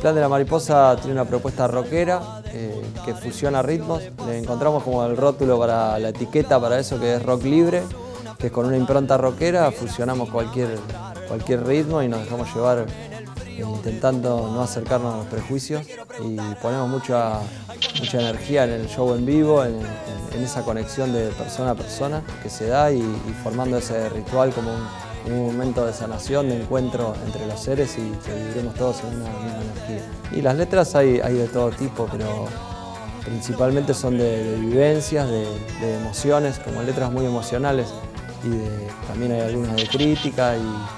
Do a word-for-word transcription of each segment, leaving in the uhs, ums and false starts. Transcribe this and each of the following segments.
Plan de la Mariposa tiene una propuesta rockera eh, que fusiona ritmos. Le encontramos como el rótulo para la etiqueta para eso, que es rock libre, que es con una impronta rockera, fusionamos cualquier, cualquier ritmo y nos dejamos llevar eh, intentando no acercarnos a los prejuicios y ponemos mucha, mucha energía en el show en vivo, en, en, en esa conexión de persona a persona que se da y, y formando ese ritual como un un momento de sanación, de encuentro entre los seres y que viviremos todos en una misma energía. Y las letras hay, hay de todo tipo, pero principalmente son de, de vivencias, de, de emociones, como letras muy emocionales, y de, también hay algunas de crítica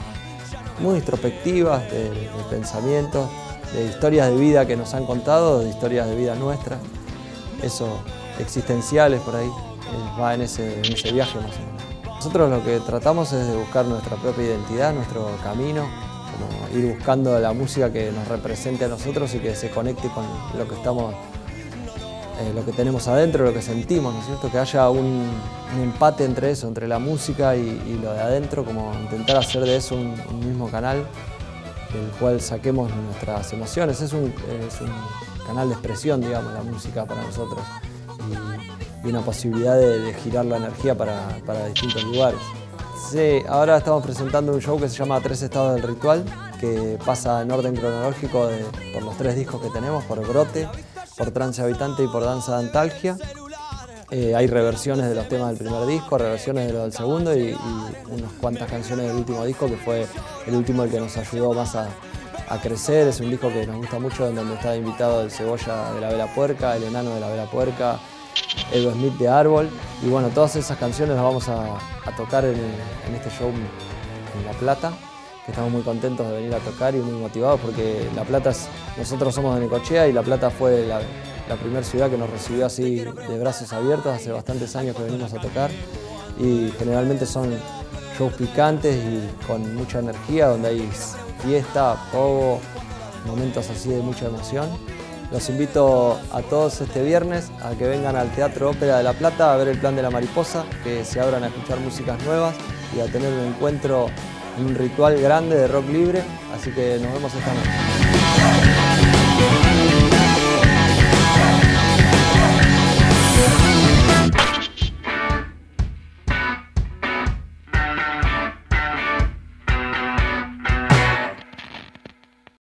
y muy introspectivas, de, de pensamientos, de historias de vida que nos han contado, de historias de vida nuestras, eso, existenciales por ahí, eh, va en ese, en ese viaje más o menos. Nosotros lo que tratamos es de buscar nuestra propia identidad, nuestro camino, como ir buscando la música que nos represente a nosotros y que se conecte con lo que estamos, eh, lo que tenemos adentro, lo que sentimos, ¿no es cierto? Que haya un, un empate entre eso, entre la música y, y lo de adentro, como intentar hacer de eso un, un mismo canal, del cual saquemos nuestras emociones. Es un, es un canal de expresión, digamos, la música para nosotros. Y, y una posibilidad de, de girar la energía para, para distintos lugares. Sí, ahora estamos presentando un show que se llama Tres Estados del Ritual, que pasa en orden cronológico de, por los tres discos que tenemos, por Brote, por Trance Habitante y por Danza de Antalgia. Eh, hay reversiones de los temas del primer disco, reversiones de los del segundo y, y unas cuantas canciones del último disco, que fue el último el que nos ayudó más a, a crecer. Es un disco que nos gusta mucho, en donde está invitado el Cebolla de la Vela Puerca, el Enano de la Vela Puerca, Edo Smith de Árbol, y bueno, todas esas canciones las vamos a, a tocar en, en este show en La Plata, que estamos muy contentos de venir a tocar y muy motivados porque La Plata es, nosotros somos de Necochea y La Plata fue la, la primera ciudad que nos recibió así de brazos abiertos. Hace bastantes años que venimos a tocar y generalmente son shows picantes y con mucha energía, donde hay fiesta, pogo, momentos así de mucha emoción. Los invito a todos este viernes a que vengan al Teatro Ópera de La Plata a ver el Plan de la Mariposa, que se abran a escuchar músicas nuevas y a tener un encuentro, un ritual grande de rock libre, así que nos vemos esta noche.